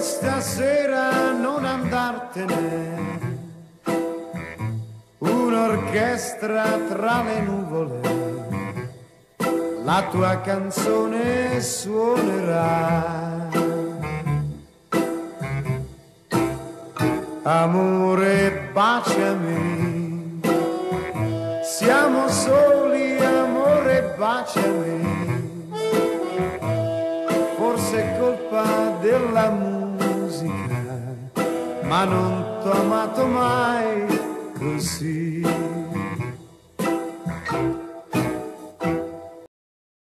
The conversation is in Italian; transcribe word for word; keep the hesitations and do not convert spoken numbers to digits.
stasera non andartene, un'orchestra tra le nuvole, la tua canzone suonerà. Amore, baciami, siamo soli, amore, baciami, forse è colpa della musica, ma non t'ho amato mai così.